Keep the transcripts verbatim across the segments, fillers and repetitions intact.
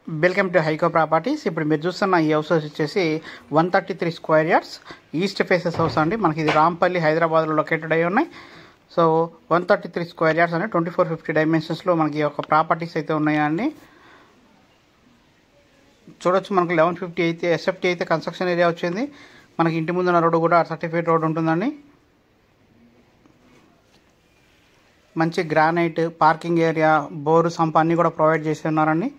Welcome to హైకో properties. ఇప్పుడు మీరు చూస్తున్న ఈ హౌస్ వచ్చేసి one thirty three square yards east faces house అండి. మనకి ఇది రాంపల్లి హైదరాబాద్లో లొకేటెడ్ అయి ఉన్నాయి. So one thirty three square yards అంటే ట్వంటీ ఫోర్ ఫిఫ్టీ డైమెన్షన్స్లో మనకి ఒక ప్రాపర్టీస్ అయితే ఉన్నాయండి. చూడొచ్చు, మనకి లెవెన్ ఫిఫ్టీ అయితే ఎస్ఎఫ్టీ అయితే కన్స్ట్రక్షన్ ఏరియా వచ్చింది. మనకి ఇంటి ముందున్న రోడ్డు కూడా సర్టిఫైడ్ రోడ్ ఉంటుందండి. మంచి గ్రానైట్ పార్కింగ్ ఏరియా, బోరు, సంప అన్నీ కూడా ప్రొవైడ్ చేసి ఉన్నారండి.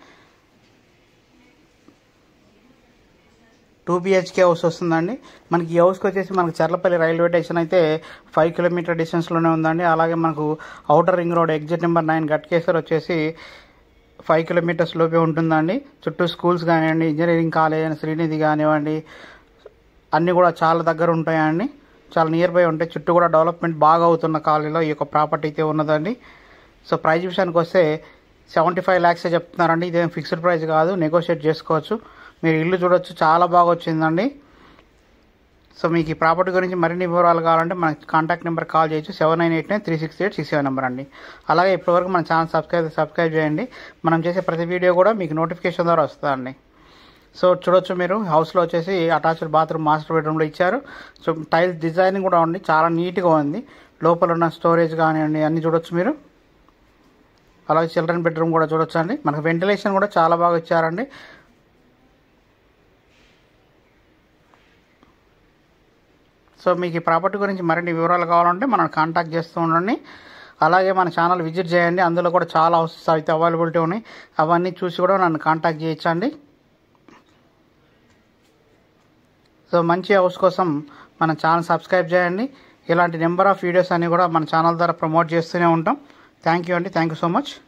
టూ బిహెచ్కే హౌస్ వస్తుందండి. మనకి ఈ హౌస్కి వచ్చేసి మనకి చర్లపల్లి రైల్వే స్టేషన్ అయితే ఫైవ్ కిలోమీటర్ డిస్టెన్స్లోనే ఉందండి. అలాగే మనకు outer ring road exit number nine Ghatkesar వచ్చేసి ఫైవ్ కిలోమీటర్స్ లోపే ఉంటుందండి. చుట్టూ స్కూల్స్ కానివ్వండి, ఇంజనీరింగ్ కాలేజ్ శ్రీనిధి కానివ్వండి, అన్నీ కూడా చాలా దగ్గర ఉంటాయండి. చాలా నియర్ బై ఉంటాయి. చుట్టూ కూడా డెవలప్మెంట్ బాగా అవుతున్న కాలనీలో ఈ యొక్క ప్రాపర్టీ అయితే ఉన్నదండి. సో ప్రైస్ విషయానికి వస్తే సెవెంటీ ఫైవ్ ల్యాక్సే చెప్తున్నారండి. ఇదేం ఫిక్స్డ్ ప్రైస్ కాదు, నెగోషియేట్ చేసుకోవచ్చు. మీరు ఇల్లు చూడొచ్చు, చాలా బాగా వచ్చిందండి. సో మీకు ఈ ప్రాపర్టీ గురించి మరిన్ని వివరాలు కావాలంటే మనకి కాంటాక్ట్ నెంబర్ కాల్ చేయొచ్చు, seven nine eight nine three six eight six seven number అండి. అలాగే ఇప్పటివరకు మన ఛానల్ సబ్స్క్రైబ్ సబ్స్క్రైబ్ చేయండి. మనం చేసే ప్రతి వీడియో కూడా మీకు నోటిఫికేషన్ ద్వారా వస్తుందండి. సో చూడొచ్చు, మీరు హౌస్లో వచ్చేసి అటాచ్డ్ బాత్రూమ్ మాస్టర్ బెడ్రూమ్లో ఇచ్చారు. సో టైల్స్ డిజైనింగ్ కూడా ఉంది, చాలా నీట్గా ఉంది. లోపల ఉన్న స్టోరేజ్ కానివ్వండి అన్నీ చూడొచ్చు మీరు. అలాగే చిల్డ్రన్ బెడ్రూమ్ కూడా చూడొచ్చు అండి. మనకు వెంటిలేషన్ కూడా చాలా బాగా ఇచ్చారండి. సో మీకు ఈ ప్రాపర్టీ గురించి మరిన్ని వివరాలు కావాలంటే మనం కాంటాక్ట్ చేస్తూ ఉండండి. అలాగే మన ఛానల్ విజిట్ చేయండి, అందులో కూడా చాలా హౌసెస్ అయితే అవైలబిలిటీ ఉన్నాయి. అవన్నీ చూసి కూడా నన్ను కాంటాక్ట్ చేయొచ్చండి. సో మంచి హౌస్ కోసం మన ఛానల్ సబ్స్క్రైబ్ చేయండి. ఇలాంటి నెంబర్ ఆఫ్ వీడియోస్ అన్నీ కూడా మన ఛానల్ ద్వారా ప్రమోట్ చేస్తూనే ఉంటాం. థ్యాంక్ యూ అండి. Thank you so much.